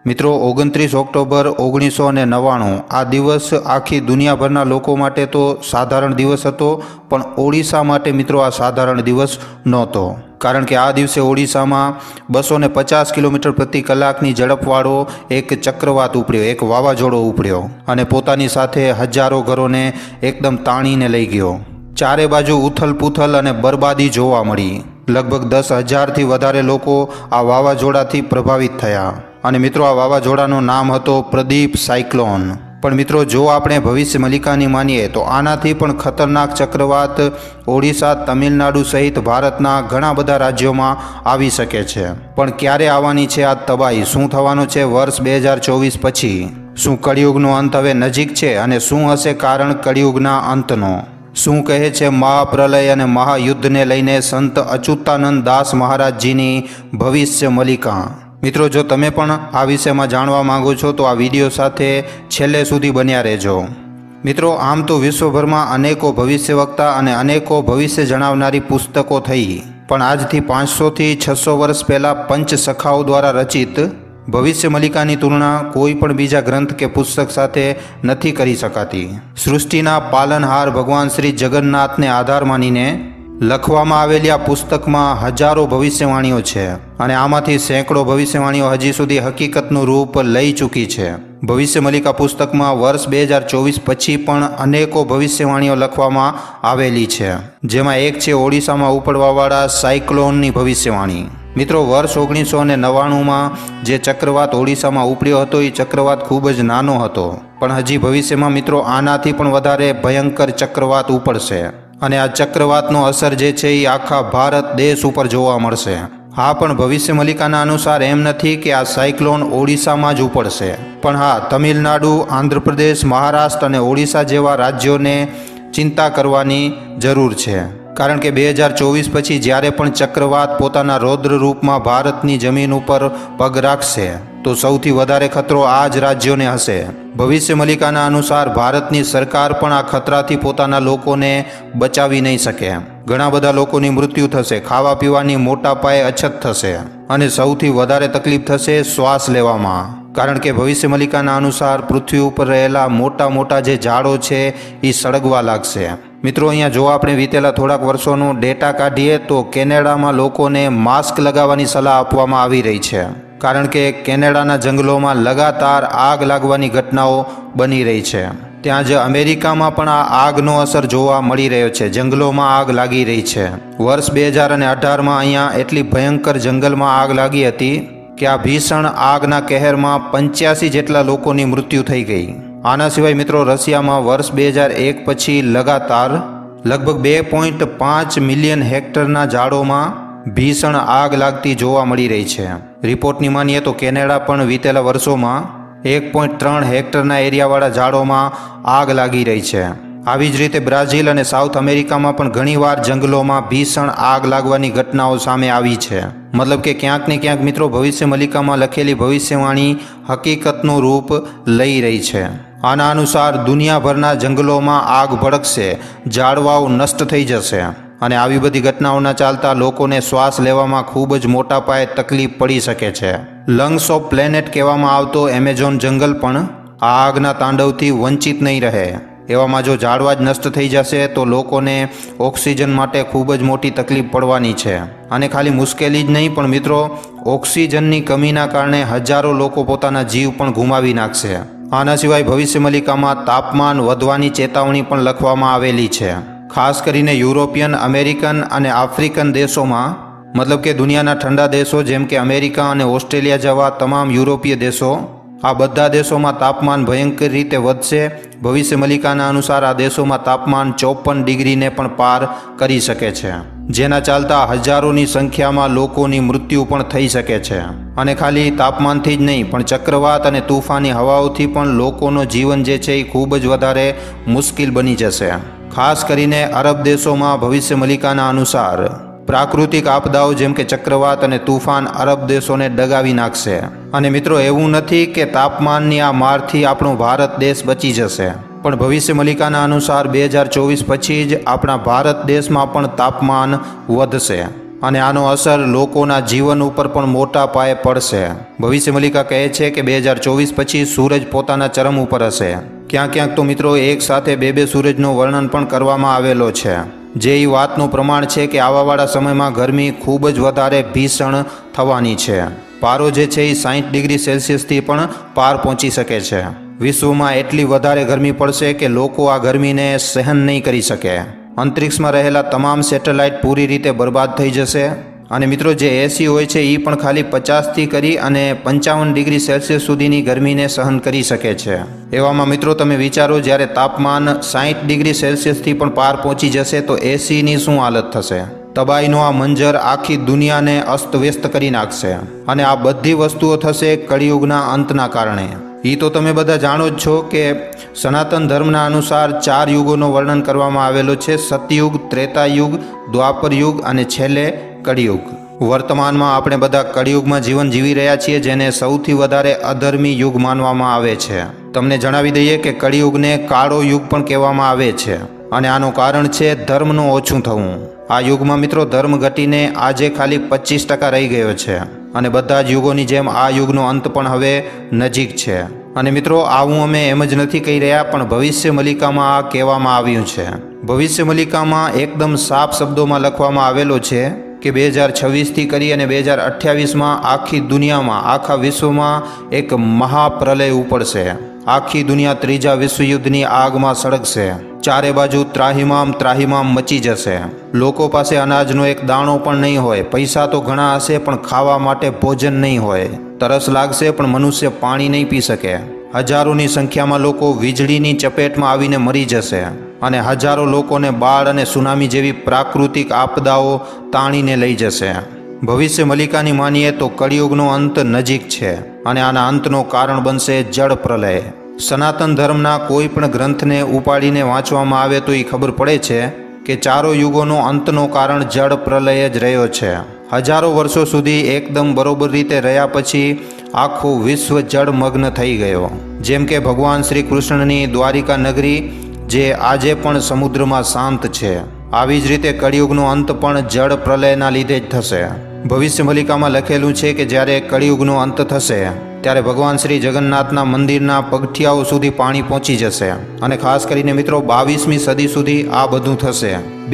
મિત્રો 29 ઓક્ટોબર 1999 આ દિવસ આખી દુનિયાભરના લોકો માટે તો સાધારણ દિવસ હતો, પણ ઓડિશા માટે મિત્રો આ સાધારણ દિવસ નહોતો, કારણ કે આ દિવસે ઓડિશામાં 250 કિલોમીટર પ્રતિ કલાકની ઝડપવાળો એક ચક્રવાત ઉપડ્યો, એક વાવાઝોડો ઉપડ્યો અને પોતાની સાથે હજારો ઘરોને એકદમ તાણીને લઈ ગયો। ચારે બાજુ ઉથલ-પૂથલ અને બરબાદી જોવા મળી। લગભગ 10,000થી વધારે લોકો આ વાવાઝોડાથી પ્રભાવિત થયા અને મિત્રો આ વાવાઝોડાનું નામ હતો પ્રદીપ સાયક્લોન। પણ મિત્રો જો આપણે ભવિષ્ય મલિકાની માનીએ તો આનાથી પણ ખતરનાક ચક્રવાત ઓડિશા, તમિલનાડુ સહિત ભારતના ઘણા બધા રાજ્યોમાં આવી શકે છે। પણ ક્યારે આવવાની છે આ તબાહી? શું થવાનું છે વર્ષ 2024 પછી? શું કળિયુગનો અંત હવે નજીક છે અને શું હશે કારણ કળિયુગના અંતનો? શું કહે છે મહાપ્રલય અને મહાયુદ્ધને લઈને સંત અચ્યુતાનંદ દાસ મહારાજજીની ભવિષ્ય મલિકા? મિત્રો જો તમે પણ આ વિષયમાં જાણવા માંગો છો તો આ વિડીયો સાથે છેલ્લે સુધી બન્યા રહેજો। મિત્રો આમ તો વિશ્વભરમાં અનેકો ભવિષ્યવક્તા અને અનેકો ભવિષ્ય જણાવનારી પુસ્તકો થઈ, પણ આજથી 500થી 600 વર્ષ પહેલાં પંચ સખાઓ દ્વારા રચિત ભવિષ્ય મલિકાની તુલના કોઈ પણ બીજા ગ્રંથ કે પુસ્તક સાથે નથી કરી શકાતી। સૃષ્ટિના પાલનહાર ભગવાન શ્રી જગન્નાથને આધાર માનીને લખવામાં આવેલી આ પુસ્તકમાં હજારો ભવિષ્યવાણીઓ છે અને આમાંથી સેંકડો ભવિષ્યવાણીઓ હજી સુધી હકીકતનું રૂપ લઈ ચૂકી છે। ભવિષ્ય મલિકા પુસ્તકમાં વર્ષ 2024 પછી પણ અનેકો ભવિષ્યવાણીઓ લખવામાં આવેલી છે, જેમાં એક છે ઓડિશામાં ઉપડવાવાળા સાયક્લોનની ભવિષ્યવાણી। મિત્રો વર્ષ 1999માં જે ચક્રવાત ઓડિશામાં ઉપડ્યો હતો એ ચક્રવાત ખૂબ જ નાનો હતો, પણ હજી ભવિષ્યમાં મિત્રો આનાથી પણ વધારે ભયંકર ચક્રવાત ઉપડશે અને આ ચક્રવાતનો અસર જે છે એ આખા ભારત દેશ ઉપર જોવા મળશે। હા, પણ ભવિષ્ય મલિકાના અનુસાર એમ નથી કે આ સાયક્લોન ઓડિશામાં જ ઉપડશે, પણ હા, તમિલનાડુ, આંધ્રપ્રદેશ, મહારાષ્ટ્ર અને ઓડિશા જેવા રાજ્યોને ચિંતા કરવાની જરૂર છે, કારણ કે 2024 પછી જ્યારે પણ ચક્રવાત પોતાના રૌદ્ર રૂપમાં ભારતની જમીન ઉપર પગ રાખશે તો સૌથી વધારે ખતરો આ જ રાજ્યોને હશે। ભવિષ્ય મલિકાના અનુસાર ભારતની સરકાર પણ આ ખતરાથી પોતાના લોકોને બચાવી નહીં શકે। ઘણા બધા લોકોની મૃત્યુ થશે, ખાવા પીવાની મોટા પાયે અછત થશે અને સૌથી વધારે તકલીફ થશે શ્વાસ લેવામાં, કારણ કે ભવિષ્ય મલિકાના અનુસાર પૃથ્વી ઉપર રહેલા મોટા મોટા જે ઝાડો છે એ સળગવા લાગશે। મિત્રો અહીંયા જો આપણે વીતેલા થોડાક વર્ષોનો ડેટા કાઢીએ તો કેનેડામાં લોકોને માસ્ક લગાવવાની સલાહ આપવામાં આવી રહી છે, કારણ કે કેનેડાના જંગલોમાં લગાતાર આગ લાગવાની ઘટનાઓ બની રહી છે। ત્યાં જ અમેરિકામાં પણ આ આગનો અસર જોવા મળી રહ્યો છે, જંગલોમાં આગ લાગી રહી છે। વર્ષ 2018માં અહીંયા એટલી ભયંકર જંગલમાં આગ લાગી હતી કે આ ભીષણ આગના કહેરમાં 85 જેટલા લોકોની મૃત્યુ થઈ ગઈ। આના સિવાય મિત્રો રશિયામાં વર્ષ 2001 પછી લગાતાર લગભગ 2.5 મિલિયન હેક્ટરના ઝાડોમાં ભીષણ આગ લાગતી જોવા મળી રહી છે। રિપોર્ટની માનીએ તો કેનેડા પણ વીતેલા વર્ષોમાં 1.3 હેક્ટરના એરિયાવાળા ઝાડોમાં આગ લાગી રહી છે। આવી જ રીતે બ્રાઝિલ અને સાઉથ અમેરિકામાં પણ ઘણીવાર જંગલોમાં ભીષણ આગ લાગવાની ઘટનાઓ સામે આવી છે। મતલબ કે ક્યાંક ને ક્યાંક મિત્રો ભવિષ્ય મલિકામાં લખેલી ભવિષ્યવાણી હકીકતનું રૂપ લઈ રહી છે। આના અનુસાર દુનિયાભરના જંગલોમાં આગ ભડકશે, ઝાડવાઓ નષ્ટ થઈ જશે અને આવી બધી ઘટનાઓના ચાલતા લોકોને શ્વાસ લેવામાં ખૂબ જ મોટા પાયે તકલીફ પડી શકે છે। લંગ્સ ઓફ પ્લેનેટ કહેવામાં આવતો એમેઝોન જંગલ પણ આ આગના તાંડવથી વંચિત નહીં રહે। એવામાં જો ઝાડવા જ નષ્ટ થઈ જશે તો લોકોને ઓક્સિજન માટે ખૂબ જ મોટી તકલીફ પડવાની છે અને ખાલી મુશ્કેલી જ નહીં પણ મિત્રો ઓક્સિજનની કમીના કારણે હજારો લોકો પોતાના જીવ પણ ગુમાવી નાખશે। આના સિવાય ભવિષ્ય મલિકામાં તાપમાન વધવાની ચેતવણી પણ લખવામાં આવેલી છે, ખાસ કરીને યુરોપિયન, અમેરિકન અને આફ્રિકન દેશોમાં, મતલબ કે દુનિયાના ઠંડા દેશો જેમ કે અમેરિકા અને ઓસ્ટ્રેલિયા જેવા તમામ યુરોપીય દેશો, આ બધા દેશોમાં તાપમાન ભયંકર રીતે વધશે। ભવિષ્ય મલિકાના અનુસાર આ દેશોમાં તાપમાન 54 ડિગ્રીને પણ પાર કરી શકે છે, જેના ચાલતા હજારોની સંખ્યામાં લોકોની મૃત્યુ પણ થઈ શકે છે અને ખાલી તાપમાનથી જ નહીં પણ ચક્રવાત અને તૂફાની હવાઓથી પણ લોકોનું જીવન જે છે એ ખૂબ જ વધારે મુશ્કેલ બની જશે। ખાસ કરીને અરબ દેશોમાં ભવિષ્ય મલિકાના અનુસાર પ્રાકૃતિક આપદાઓ જેમ કે ચક્રવાત અને તૂફાન અરબ દેશોને ડગાવી નાખશે। અને મિત્રો એવું નથી કે તાપમાનની આ મારથી આપણો ભારત દેશ બચી જશે, પણ ભવિષ્ય મલિકાના અનુસાર 2024 પછી જ આપણા ભારત દેશમાં પણ તાપમાન વધશે। અને આનો અસર લોકોના જીવન ઉપર પણ મોટા પાયે પડશે. ભવિષ્ય મલ્લિકા કહે છે કે 2024 પછી સૂરજ પોતાના ચરમ ઉપર હશે. ક્યાંક ક્યાંક તો મિત્રો એક સાથે બે સૂરજનું વર્ણન પણ કરવામાં આવેલો છે, જે એ વાતનું પ્રમાણ છે કે આવાવાળા સમયમાં ગરમી ખૂબ જ વધારે ભીષણ થવાની છે. પારો જે છે એ 60 ડિગ્રી સેલ્સિયસથી પણ પાર પહોંચી શકે છે. વિશ્વમાં એટલી વધારે ગરમી પડશે કે લોકો આ ગરમીને સહન નહીં કરી શકે. અંતરિક્ષમાં રહેલા તમામ સેટેલાઇટ પૂરી રીતે બરબાદ થઈ જશે. અને મિત્રો જે એસી હોય છે એ પણ ખાલી 50થી કરી અને 55 ડિગ્રી સેલ્સિયસ સુધીની ગરમીને સહન કરી શકે છે. એવામાં મિત્રો તમે વિચારો, જ્યારે તાપમાન 60 ડિગ્રી સેલ્સિયસથી પણ પાર પહોંચી જશે તો એસીની શું હાલત થશે. તબાહીનો આ મંજર આખી દુનિયાને અસ્તવ્યસ્ત કરી નાખશે. અને આ બધી વસ્તુઓ થશે કળિયુગના અંતના કારણે. એ તો તમે બધા જાણો જ છો કે સનાતન ધર્મના અનુસાર 4 યુગોનું વર્ણન કરવામાં આવેલો છે: સતયુગ, ત્રેતાયુગ, દ્વાપર યુગ અને છેલ્લે કળિયુગ. વર્તમાનમાં આપણે બધા કળિયુગમાં જીવન જીવી રહ્યા છીએ, જેને સૌથી વધારે અધર્મી યુગ માનવામાં આવે છે. તમને જણાવી દઈએ કે કળિયુગને કાળો યુગ પણ કહેવામાં આવે છે. અને આનું કારણ છે ધર્મનું ઓછું થવું. આ યુગમાં મિત્રો ધર્મ ઘટીને આજે ખાલી 25% રહી ગયો છે. અને બધા જ યુગોની જેમ આ યુગનો અંત પણ હવે નજીક છે. અને મિત્રો આવું અમે એમ જ નથી કહી રહ્યા, પણ ભવિષ્ય મલ્લિકામાં આ કહેવામાં આવ્યું છે. ભવિષ્ય મલ્લિકામાં એકદમ સાફ શબ્દોમાં લખવામાં આવેલો છે કે 2026થી કરી અને 2028માં આખી દુનિયામાં, આખા વિશ્વમાં એક મહાપ્રલય ઉપડશે. આખી દુનિયા ત્રીજા વિશ્વયુદ્ધની આગમાં સળગશે. ચારે બાજુ ત્રાહિમામ મચી જશે. લોકો પાસે અનાજનો એક દાણો પણ નહીં હોય. પૈસા તો ઘણા હશે પણ ખાવા માટે ભોજન નહીં હોય. તરસ લાગશે પણ મનુષ્ય પાણી નહીં પી શકે. હજારોની સંખ્યામાં લોકો વીજળીની ચપેટમાં આવીને મરી જશે. અને હજારો લોકોને બાળ અને સુનામી જેવી પ્રાકૃતિક આપદાઓ તાણીને લઈ જશે. ભવિષ્ય મલ્લિકાની માનીએ તો કળિયુગનો અંત નજીક છે. અને આના અંતનું કારણ બનશે જળ પ્રલય. સનાતન ધર્મના કોઈ પણ ગ્રંથને ઉપાડીને વાંચવામાં આવે તો એ ખબર પડે છે કે 4 યુગોનો અંતનું કારણ જળ પ્રલય જ રહ્યો છે. હજારો વર્ષો સુધી એકદમ બરોબર રીતે રહ્યા પછી આખું વિશ્વ જળમગ્ન થઈ ગયો. જેમ કે ભગવાન શ્રી કૃષ્ણની દ્વારિકા નગરી જે આજે પણ સમુદ્રમાં શાંત છે, આવી જ રીતે કળિયુગનો અંત પણ જળ પ્રલયના લીધે જ થશે. ભવિષ્ય મલ્લિકામાં લખેલું છે કે જ્યારે કળિયુગનો અંત થશે ત્યારે ભગવાન શ્રી જગન્નાથના મંદિરના પગથિયાઓ સુધી પાણી પહોંચી જશે. અને ખાસ કરીને મિત્રો 22મી સદી સુધી આ બધું થશે.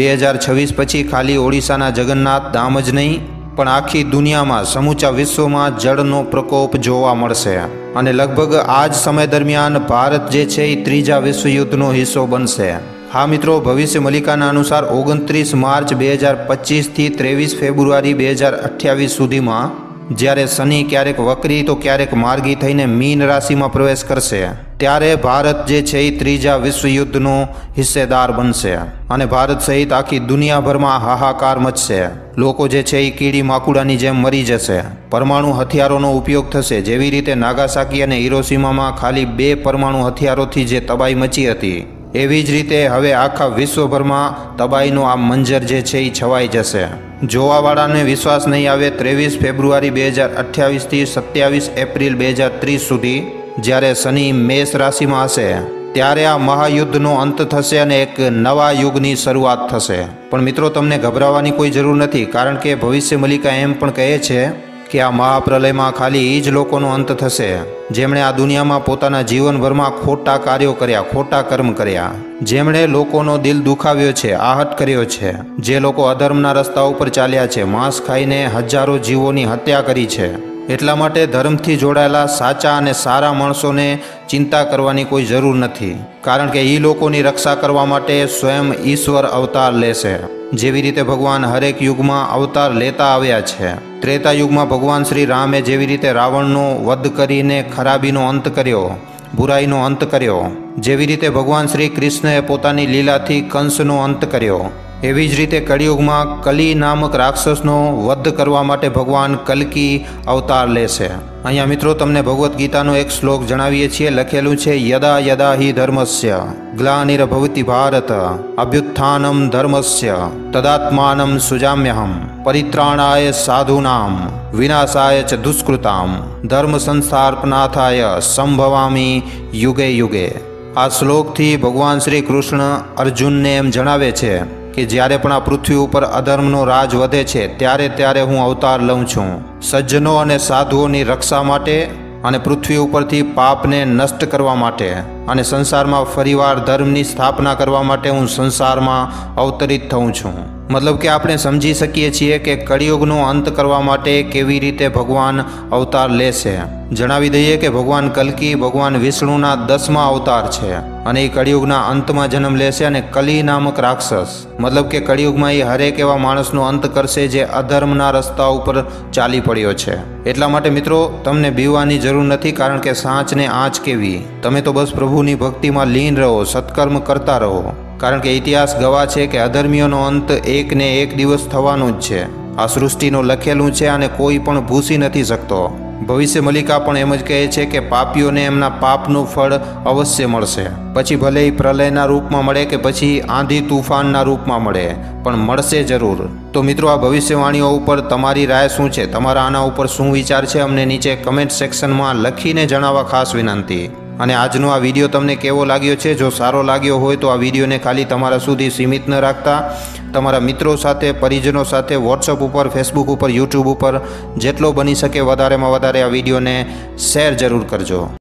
2026 પછી ખાલી ઓડિશાના જગન્નાથ ધામ જ નહીં, પણ આખી દુનિયામાં, સમૂચા વિશ્વમાં જળનો પ્રકોપ જોવા મળશે. અને લગભગ આ જ સમય દરમિયાન ભારત જે છે એ ત્રીજા વિશ્વયુદ્ધનો હિસ્સો બનશે. હા મિત્રો, ભવિષ્ય મલ્લિકાના અનુસાર 29 માર્ચ 2025થી 23 ફેબ્રુઆરી 2028 સુધીમાં જ્યારે શનિ ક્યારેક વક્રી તો ક્યારેક માર્ગી થઈને મીન રાશિમાં પ્રવેશ કરશે, ત્યારે ભારત જે છે એ ત્રીજા વિશ્વયુદ્ધનો હિસ્સેદાર બનશે. અને ભારત સહિત આખી દુનિયાભરમાં હાહાકાર મચશે. લોકો જે છે એ કીડી માકુડાની જેમ મરી જશે. પરમાણુ હથિયારોનો ઉપયોગ થશે. જેવી રીતે નાગાસાકી અને હિરોશીમામાં ખાલી 2 પરમાણુ હથિયારોથી જે તબાહી મચી હતી, એવી જ રીતે હવે આખા વિશ્વભરમાં તબાહીનો આ મંજર જે છે એ છવાઈ જશે. જોવાવાળાને વિશ્વાસ નહીં આવે, 23 ફેબ્રુઆરી 2028થી 27 એપ્રિલ 2030 સુધી જ્યારે શનિ મેષ રાશિમાં હશે, ત્યારે આ મહાયુદ્ધનો અંત થશે અને એક નવા યુગની શરૂઆત થશે. પણ મિત્રો તમને ગભરાવાની કોઈ જરૂર નથી, કારણ કે ભવિષ્ય મલ્લિકા એમ પણ કહે છે કે આ મહાપ્રલયમાં ખાલી એ જ લોકોનો અંત થશે જેમણે આ દુનિયામાં પોતાના જીવનભરમાં ખોટા કાર્યો કર્યા, ખોટા કર્મ કર્યા, જેમણે લોકોનો દિલ દુખાવ્યો છે, આહત કર્યો છે, જે લોકો અધર્મના રસ્તા ઉપર ચાલ્યા છે, માંસ ખાઈને હજારો જીવોની હત્યા કરી છે. એટલા માટે ધર્મથી જોડાયેલા સાચા અને સારા માણસોને ચિંતા કરવાની કોઈ જરૂર નથી, કારણ કે એ લોકોની રક્ષા કરવા માટે સ્વયં ઈશ્વર અવતાર લેશે. જેવી રીતે ભગવાન હરેક યુગમાં અવતાર લેતા આવ્યા છે. ત્રેતા યુગમાં ભગવાન શ્રી રામે જેવી રીતે રાવણનો વધ કરીને ખરાબીનો અંત કર્યો, બુરાઈનો અંત કર્યો, જેવી રીતે ભગવાન શ્રી કૃષ્ણએ પોતાની લીલાથી કંસનો અંત કર્યો, એવી જ રીતે કળિયુગમાં કલી નામક રાક્ષસનો વધ કરવા માટે ભગવાન કલ્કી અવતાર લેશે. અહીંયા મિત્રો તમને ભગવદ્ ગીતાનો એક શ્લોક જણાવીએ છીએ. લખેલું છે, યદા યદા હિ ધર્મસ્ય ગ્લાનિર્ભવતિ ભારત અભ્યુત્થાનમ ધર્મસ્ય તદાત્માનમ સુજામ્યહમ પરિત્રાણાય સાધૂનામ વિનાશાય ચ દુષ્કૃતામ ધર્મ સંસ્થાપનાથાય સંભવામી યુગે યુગે. આ શ્લોકથી ભગવાન શ્રી કૃષ્ણ અર્જુનને એમ જણાવે છે કે જ્યારે પણ આ પૃથ્વી ઉપર અધર્મનો રાજ વધે છે ત્યારે હું અવતાર લઉં છું સજ્જનો અને સાધુઓની રક્ષા માટે અને પૃથ્વી ઉપરથી પાપને નષ્ટ કરવા માટે અને સંસારમાં ફરીવાર ધર્મની સ્થાપના કરવા માટે હું સંસારમાં અવતરિત થઉં છું. મતલબ કે આપણે સમજી શકીએ છીએ કે કળિયુગનો અંત કરવા માટે કેવી રીતે ભગવાન અવતાર લેશે. જણાવી દઈએ કે ભગવાન કલ્કી ભગવાન વિષ્ણુના 10મા અવતાર છે અને એ કળિયુગના અંતમાં જન્મ લેશે અને કલી નામક રાક્ષસ મતલબ કે કળિયુગમાં એ હરેક એવા માણસનો અંત કરશે જે અધર્મના રસ્તા ઉપર ચાલી પડ્યો છે. એટલા માટે મિત્રો તમને બીવવાની જરૂર નથી, કારણ કે સાચને આંચ કેવી. તમે તો બસ પ્રભુની ભક્તિમાં લીન રહો, સત્કર્મ કરતા રહો, કારણ કે ઇતિહાસ ગવાહ છે કે અધર્મીઓનો અંત એક ને એક દિવસ થવાનો જ છે. આ સૃષ્ટિનું લખેલું છે અને કોઈ પણ ભૂસી નથી શકતો. ભવિષ્ય મલિકા પણ એમ જ કહે છે કે પાપીઓને એમના પાપનું ફળ અવશ્ય મળશે. પછી ભલે એ પ્રલયના રૂપમાં મળે કે પછી આંધી તુફાનના રૂપમાં મળે, પણ મળશે જરૂર. તો મિત્રો આ ભવિષ્યવાણીઓ ઉપર તમારી રાય શું છે? તમારા આના ઉપર શું વિચાર છે? અમને નીચે કમેન્ટ સેક્શનમાં લખીને જણાવવા ખાસ વિનંતી. અને આજનો આ વિડીયો તમને કેવો લાગ્યો છે? જો સારો લાગ્યો હોય તો આ વિડીયોને ખાલી તમારા સુધી સીમિત ન રાખતા તમારા મિત્રો સાથે, પરિજનો સાથે, વોટ્સઅપ ઉપર, ફેસબુક ઉપર, યુટ્યુબ ઉપર જેટલો બની શકે વધારેમાં વધારે આ વિડીયોને શેર જરૂર કરજો.